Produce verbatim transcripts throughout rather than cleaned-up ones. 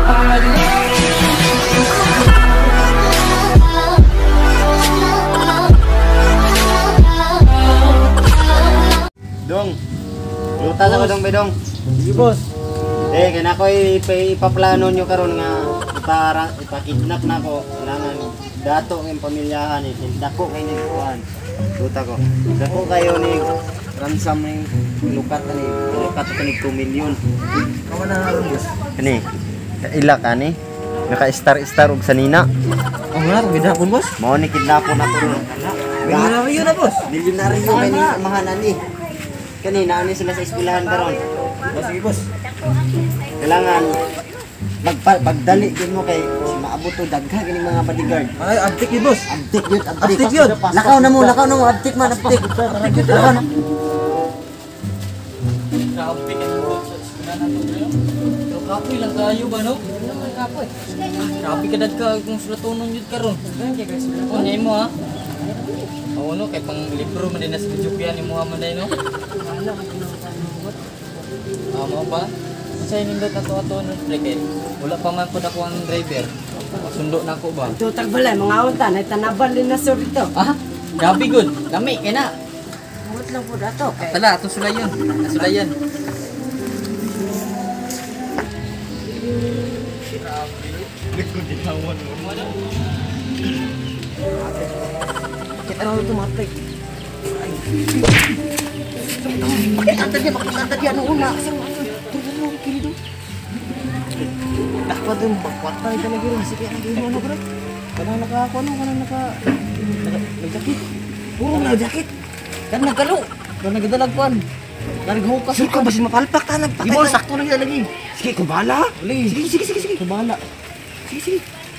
Dong, lutas ako dong bedong. Sige boss. Eh, kaya ako ipaplano nyo karon nga ipara, ipakidnap na ko. Kailangan dato ng pamilyahan eh. Dako kayo ni Kuhan. Luta ko. Dako kayo ni ransom ni lukat ni lukat ka ni two million. Kaman na naroon boss. Kani, ila ka ni. Naka-star-star og sanina. Oh nga, gidapon boss. Mao ni kidnapon ako ron. Milyonaryo na boss. Milyonaryo kay ni mahanan ni. Kani naani sila sa eskwelahan karon. Oh, sige boss. Kailangan magpa pagdali din mo kay si maabot to dagha kini mga bodyguard. Ay, abtik yun boss. Abdik yun, abdik. Abtik yun. Lakaw na mo, lakaw na mo, abdik man, abdik. Abtik yun. Lakaw na. Kapoy ka mo sa eskwelahan nato bro. Pero kapoy lang kayo ba no? Naman kapoy. Kapoy ka dad ka kung sulatunon yun karon. Ganyan kay sulatunon. Unyay mo ha. Oo no, kay pang libro man din na sa Jupian ni Muhammad ay no. Wala man tinawag. Ah, mo ba? Sa nindot na to ato nun pre kay wala pa man pud ako ang driver. Sundo na ako ba? Tutag balay, mga unta, ay tanaban din na sur dito. Ah, grabe good. Kami kay na. Muot lang po dato. Kay Tala, ato sulayan. Sulayan. kita raw ito matay. Bakit kanta dia, bakit kanta dia nung una? Asal mo, turun mo, kiri doon. Dapat yung magkwatay ka lagi rin. Sige, lagi mo ano bro. Kanang naka, ano, kanang naka, nag-jacket. Puro nag-jacket. Kan nagkalo. Kan nagdalagpan. Naghukas. Sige, kung basin mapalpak ta, nagpatay. Ibo, sakto lang yan lagi. Sige, kubala. Sige, sige, sige, sige. Kubala. Sige, sige.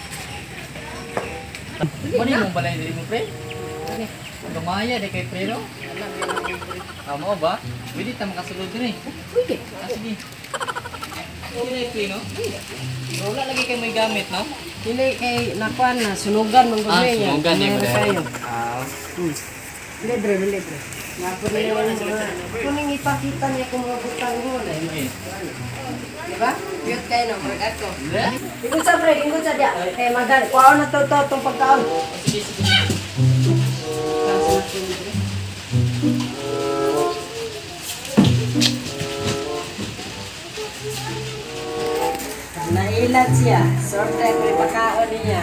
Ano yung balay diri mo pre? Lumaya de kay pre no? Ah, mo ba? Pwede ta makasulod din eh. Pwede. Ah, sige. Sige pre no? Wala lagi kay may gamit no? Dili kay nakuan na sunugan mong Ah, gulay. sunugan eh, pre. kayo. Ah, Libre, libre. Nga po na yung mga kuning ipakita niya kung mga butang mo na okay. Diba? Cute kayo no, marag ako. Wala? Ingod sa pre, ingod sa dia. Kaya madali, kuha na to to itong pagkaon. Sige, sige. Nailat siya. Sorte ko yung pagkaon niya.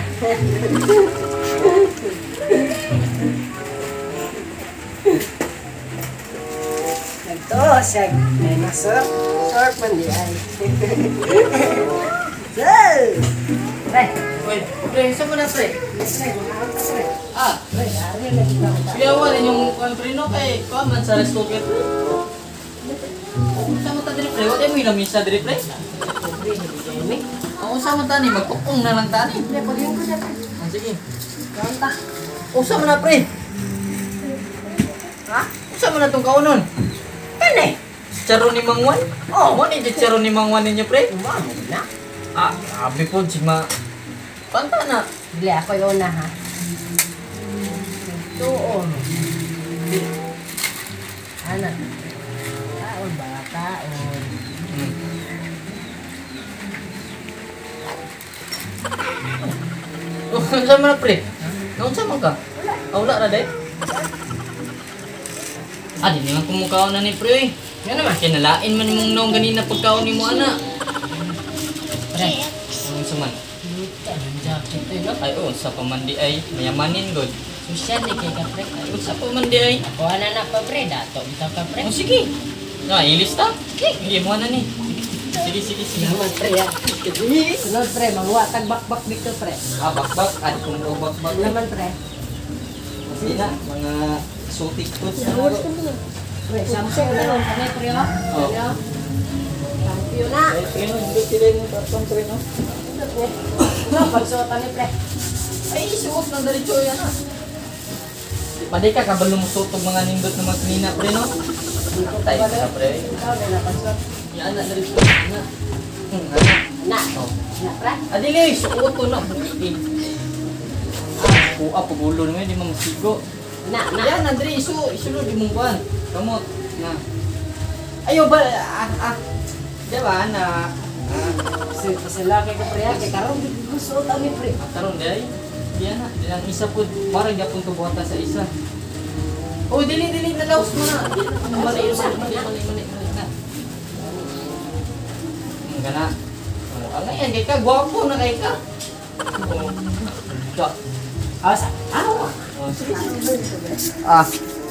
Nagto siya. May masarap. Sarap man di ay. So! Pre! Wait, pre, isa mo na pre. Pre, mga ka pre. Ah, Pre, ari na kita kita. siyawan yung kuan pre no kay kuan man sa resto kay pre. Sa mo ta diri pre, wala mo ilamisa diri pre. Ang usa man tani magkukong na lang tani. Pre, pagyan ko siya pre. Ah, sige. Kanta. Usa man na pre. Ha? Usa man na tong kaunon. Kani? Charo ni Mangwan? Oh, mo ni di charo ni Mangwan ninyo pre. Umamo na. Ah, abi po si ma. Panta na. Bili ako yung una ha. Tuon. Ano? Kaon ba? Kaon. Hmm. Oh, unsa man na pre? Naunsa man ka? Wala. Ah, wala na day. Ah, di naman kumukaon na ni pre. Yan naman, kinalain man mong naong ganina pagkaon ni mo, ana. Pre, unsa man? Ang jacket eh, no? Ay, unsa pa man di ay, mayamanin god. Social ni kay ka pre. Ay, unsa pa man di ay. Kuha na na pa pre. Dato bitaw ka pre. Oh, sige. Na, ilista. Sige, mo na ni. Sige, sige, sige. Salamat pre ya. Sunod pre. Mahuwa tag bakbak dito pre. Ah, bakbak. Ad kung mo bakbak. Salamat pre. Sige na, mga sutik ko. Pre, Samsung na lang kami pre ha. Oh. Champion na. Ay, pre, no, hindi sila yung tatong pre, no? No, pagsuotan ni pre. Ay, suot ng diretso yan, ha? Paday ka, kabalo mo sutog mga nindot na magkanina, pre, no? Tay ka, pre. Ikaw na napagsuot. Yan na, diretso. Yan na. Hmm, ano? Na. Oh. Na pre. Adili, suot ko na. Eh. Ah, kuha, pagulo naman, di mo masigo. Na, na. Yan, Andre, isu, isunod, di mong buwan. Kamot, na. Ayaw ba, ah, ah, di ba, na, Kasi pasalaki ko pre, kay karon gusto ta mi pre. Karon day. Diyan na, ang isa po, parang gapon ko buhata sa isa. Oh, dili dili na laos mo na. Mali mali mali mali mali mali na. Ang gana. Oh, ang yan kay ka gwapo na kay ka. Oh. Ka. Asa? Ano? Oh, sige sige. Ah,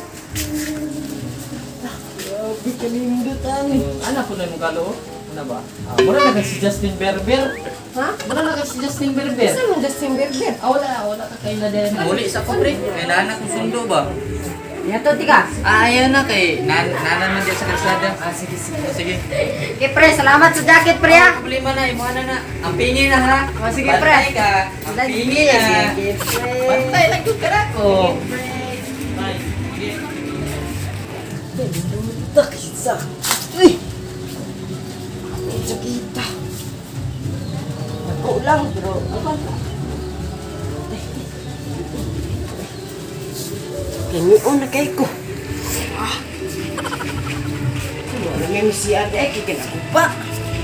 Grabe kalindot ani. Anak ko na yung kalo. Ano ba? Ah, mura na kay si Justin Bieber. Ha? Mura na kay si Justin Bieber. Isa man Justin Bieber. Ah, wala, wala ka kay na din. Muli sa ko, pre. Kailangan akong sundo ba? Yato tika. Ah, ayan na kay. Nan nanan man dyan sa kalsada. Ah sige sige. Oh, sige. Okay pre, salamat sa jacket pre ha. Problema na, imo na na. Ang pingi na ha. Oh, sige, pre. Bantay ka. Ang pingi na. Sige pre. Bantay lang yung karako. Sige, pre. Bye. Sige. Tak isa. Uy. Ang sakita. Ako lang bro. Ako lang. Kinion na kay ko. Ah. Ano may misiyan eh, kikinaku pa.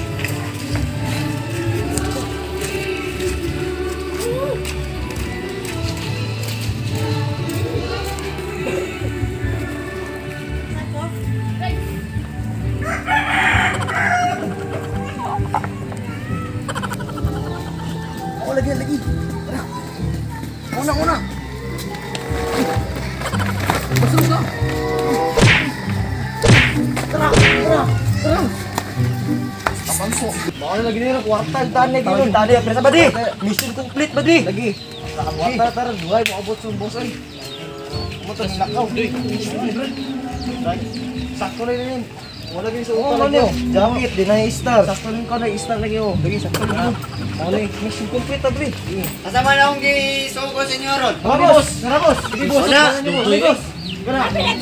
Oh, lagi, lagi. Una, una. Masuk ka. Tara, tara, tara. Tapan ko. Baka lagi nila kwartal tani gini. Tani presa badi. Mission complete badi. Lagi. Kwartal tara duhay mo abot sa boss ay. Mo to nakaw. Sakto na yun. Wala gyud sa utak niyo. Jacket di na star. Sakto rin ka na star lagi oh. Lagi sakto na. Wala mission complete badi. kasama na akong gisuko sa inyo ron. Tara boss, tara boss. Sige boss. Wala. Sige boss. Tara.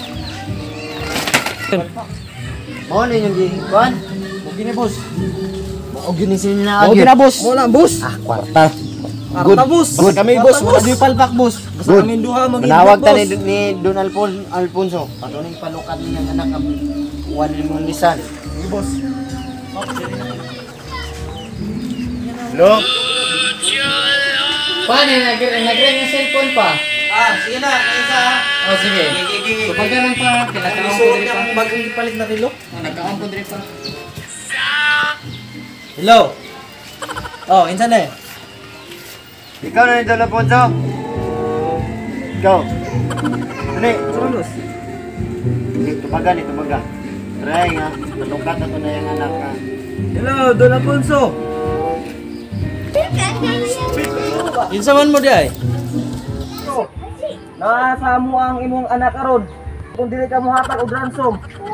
Mo na yung gikuan. Okay na boss. O ginisin na Okay na boss. Mo na boss. Ah, kwarta. Good. Boss. Good. Kami boss, wala di palpak boss. Basta Good. kami duha mag Manawag ta ni, ni Don Alpon, Alfonso. Patuloy palukat niya ng anak ang uwan ni mong lisan. Sige boss. Hello? Paano nag nag-ring yung cellphone pa? Ah, sige na, kaisa ha. Oh, sige. Kapag ganun pa, kinakaon ko din pa. bagang ipalit na relo. Oh, nagkaon ko din pa. Hello. Oh, insan na eh. Ikaw na ni Don Alfonso? Ikaw. Ano eh? Sulos. Tumaga ni, tumaga. Try nga. Palukat ako na yung anak ka. Hello, Don Alfonso. Insa man mo di ay? Nasa mo ang imong anak karon. Kung dili ka mo hatag og ransom.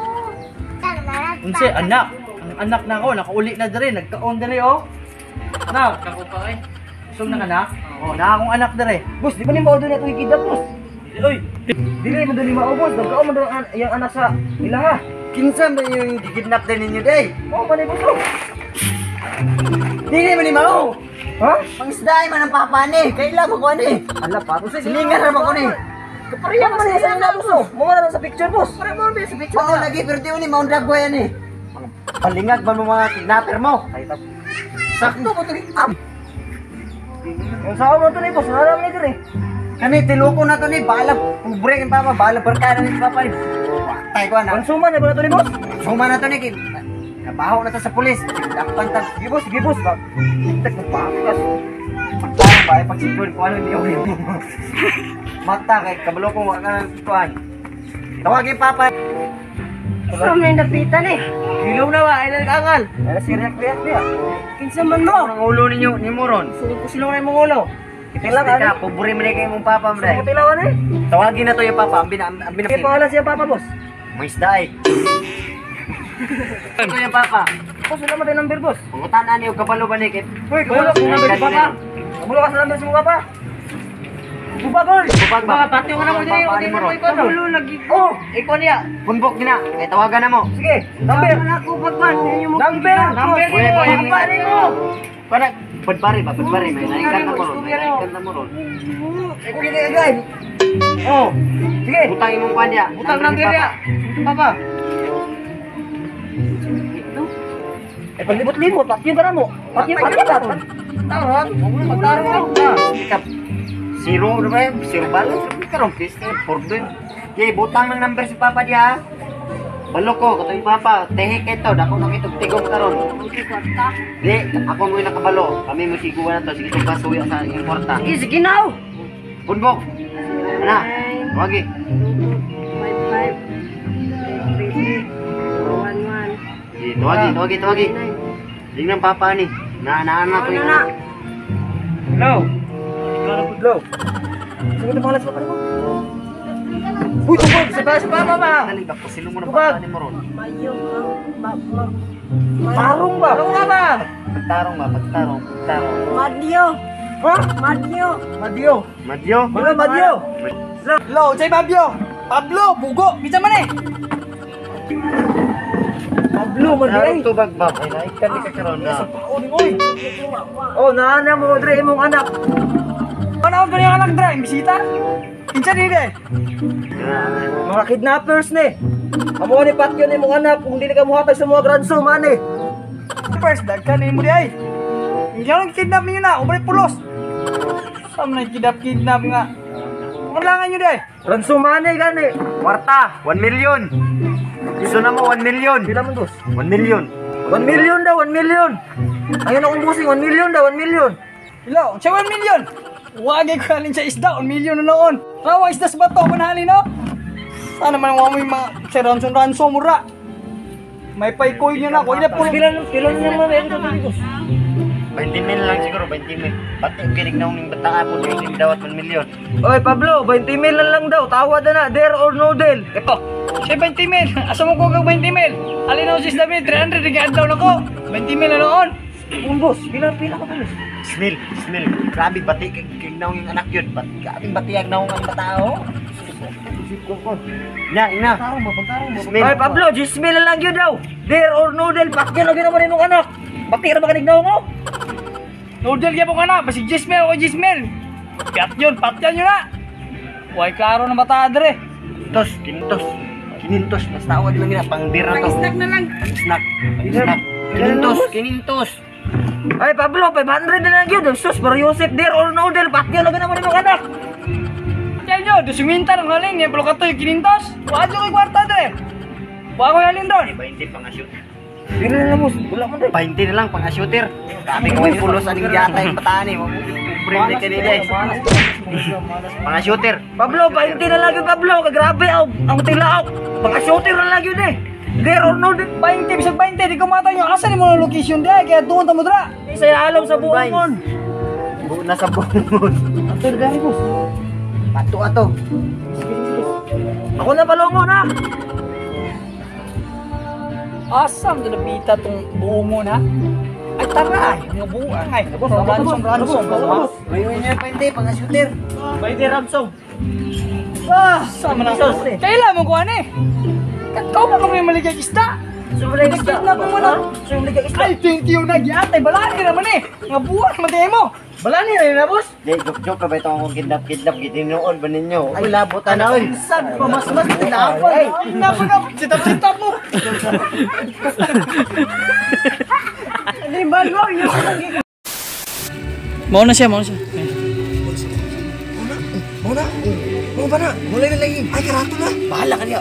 Unsa anak? Ang anak na ako nakauli na diri, nagkaon diri oh. Anak, Kako pa eh. gusto na anak? Oh, na akong anak diri. Boss, di ba ni mao doon atong ikidap, boss? Oy, dili mo doon mao, boss. Nagkaon mo doon ang yang anak sa ilaha. Kinsa ba yung gigidnap din ninyo day? Oh, mali boss. Oh. Dili man ni mao. Ha? Pangisdaay man ang papa ni. Kailan mo ko ni? Ala pa, boss. Silingan ra mo ko ni. Kapariya man sa ila, boss. Oh. Mo na sa picture, boss. Para mo sa picture. Mao lagi pero di ni mao drag yan ni. Palingag ba mo mga kidnapper mo? Ay, tap. Sakto mo to ni. Am. Ang sao mo to ni boss, wala man diri. Kani tiluko na to ni bala pobre kan papa bala berkada ni papa ni. Tay ko anak. Konsuman niya ba na to ni boss? Suma na to ni kid. Nabaho na to sa pulis. Dakpan tag. Sige boss, sige boss. Bak. Tek mo pakas. Pagtarong ba ay pagsigurd ko ano ni Owen. Mata kay kabalo ko wa ka kuan. Tawagin papa. Sa may napitan eh. Ilaw na ba? Ay nag-angal. Ay si react react dia. Kinsa man mo? Ang ulo ninyo ni Moron. Sulit ko sila na imong ulo. Kitilang Teka, ani. pobre mo kay mong papa mo dai. Kitilawan eh. Tawagin na to yung papa. Ambin ambin Kaya ambin. pangalan siya papa boss. May isday. Ito yung papa. Boss, wala mo tayo number boss. Pangutan ani og kabalo ba ni kit. Uy, kamulo kung number si papa. Kamulo ka sa number si mong papa. Bubagol. Bupag ba? Pati ko na mo diri, Papa di ni mo Moron. ko ikaw. Kamulo lagi. Oh, ikaw niya. Punbok gina. Kay tawagan na mo. Sige, number. Wala ko pagban. Yung Number. Number Uy, mo. uy, uy. Papa ni mo. Para pagpari ba? Pagpari may naikan na mo ron. May naikan na mo ron. Ikaw gini agay. Oh, sige. Utang imong pan dia. Utang number niya. Papa. Eh paglibot-libot, pakyo ka na mo. Pakyo ka na mo. Tarang, magtarang ako na. Ikap, zero na ba yun? Zero balance? Sabi ka ron, please, eh, for doon. Yay, butang ng number si Papa diya. Balo ko, kato yung Papa, tehik ito, dako nang itong tigong karon. Di, ako mo yung nakabalo. Kami mo siguan na to, sige itong kasuya sa yung porta. Sige, sige now! Punbok! Ano? Wagi. five five three three one one. Di, tuwagi, tuwagi, tuwagi. Tingnan Papa ni. Na, na, na, to yung... Hello. Ikaw na pudlo. Sige ito pangalas mo pa mo. Uy, tubog! Sa sa Papa ba? Dali ka, pasilong mo na Tubag. Papa ni mo ron. Mayo, ma, ma, Tarong ba? Tarong nga ba? Pagtarong ba, pagtarong, pagtarong. Madyo, Ha? Madyo. Madyo. Madyo? Hello, Madyo. Hello, Chay Pablo. Pablo, bugo. Bisa man eh. Pablo, Narong tubag ba? Ay, naikan ni ka karon na. Oy. Oh, naana mo dre imong anak. Ano ba yung anak dre? Bisita? Kinsa ni dre? Mga kidnappers ni. Amo ni patyo ni mong anak kung dili ka muhatag sa mga ransom ani. First dag ka ni mo di ay. Hindi lang kidnap niyo na, umay pulos. Sam na kidnap kidnap nga. Kailangan niyo di ay. Ransom ani gani. Kwarta, one million. Gusto na mo, one million. Pila man dos? one million. one million daw, one million. Ayun akong busing, one million daw, one million. Hello, siya one million. Wagay ko halin sa isda, one million na noon. Rawa isda sa bato, manhalin no? Sana man mo yung mga sa ransom-ransom mura. May paykoy niya na, kuya po. Pila pila niya mo meron dito dito. twenty mil lang siguro, twenty mil. Pati kinig na uning bataan po yung dawat one million. Oy Pablo, twenty mil na lang daw. Tawad na na, there or no deal. Ito, siya twenty mil. Asa mo ko kag twenty mil? Alin ako si David, three hundred ring daw na ko. twenty mil na noon. Umbos, pila pila ka pala. Smell, smell. Grabe, bati kig na yung anak yun. Bat, grabe, batiag na ang batao. Ina, ina. Tarong mo, tarong mo. Smell. Oy Pablo, ten mil na lang yun daw. There or no deal, pakyan na ginawa rin mong anak. Batira ba kanig na mo? Noodle kaya po ka na, basi Jismel o Jismel. Piat yun, patyan yun na. Huwag klaro na bata dre. Tos, kinintos. Kinintos, mas tawad lang nila, pang beer na to. Pang-snack na lang. Snack, snack. Kinintos, kinintos. Ay Pablo, five hundred na lang yun. Sus, para Yosef, there or no deal, patyan na ginawa rin mong anak. Patyan nyo, dusuminta ng halin, yan palo ka to yung kinintos. Huwag nyo kay kwarta dre. Huwag ko yung halin doon. twenty pang shoot. Pila na lang mo, wala mo dre. twenty na lang pang shooter. Kami ko yung pulos aning yata yung bataan eh. Brinde ka nila eh. Pang shooter. Pablo, twenty na lang yun Pablo, kagrabe ang ang tilaok. Mga shooter na lang yun eh. There or no deal. twenty, bisag twenty, di kumata nyo. Asan mo ng location di ay, kaya doon tamo dra. Isaya alam sa buong mon. Buo na sa buong. Ato gari boss. Ato ato. Ako na palongo na. Asam na nabita tong buo mo na. Ay tara, yung buuan ay. Ransom, ransom. Ngayon niya twenty pang shooter. twenty ransom. Ah, sama na sos. Kailan mo kuha ni? Kau pa kami maligay isda. Sumaligay isda na mo na. Sumaligay isda. Ay, twenty yung nagyatay. Balani naman eh. Nga buwan, matay mo. Balani rin na, boss. Di, joke-joke ka ba itong akong kidnap-kidnap? Gitinoon ba ninyo? Ay, labutan na, oy. Saan pa mas mas tinapon? Ay, tinapon ka. Sitap-sitap mo. Ano yung bago? Mau na siya, mau na siya. Muna, mau ba na? Mulai na lagi. Ay, karato na. Bahala ka niya.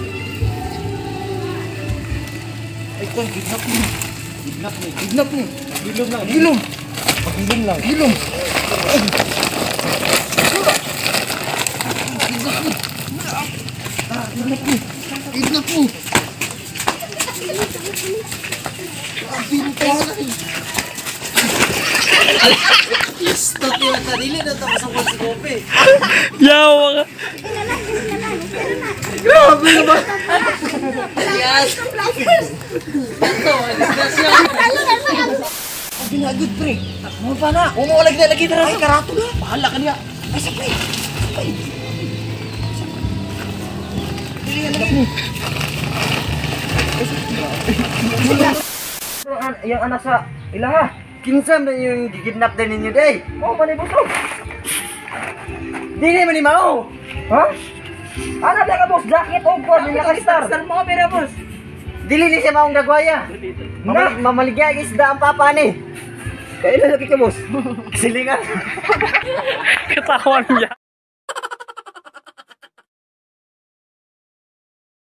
Ay, kung kidnap mo. Kidnap mo. Kidnap mo. Gilom lang. Gilom. Pag-gilom lang. Gilom. Ay. Kidnap mo. Ah, kidnap mo. Kidnap mo. Ah, pinta. Stop yung sarili na tapos ang pagsigope. Yawa ka. Grabe naman. Yes. Ito, disgrasya. Ang ginagod, pre. Mo pa na. Umuulag na lagi na. Ay, karato na. Bahala ka niya. Ay, sa pre. Ay. Dili yan lagi. Yung anak sa ilaha. Kinsam na yung gigidnap din ninyo, day. Oh, manibusog. Dili man ni mao. Ha? Ano ka boss? Jacket o ko, niya ka star. Saan mo ka pera, boss? Dili ni siya maong gagwaya. Mamali mamaligya ang isda ang papa ni. Kailan lagi ka boss? Silingan. Katawan niya.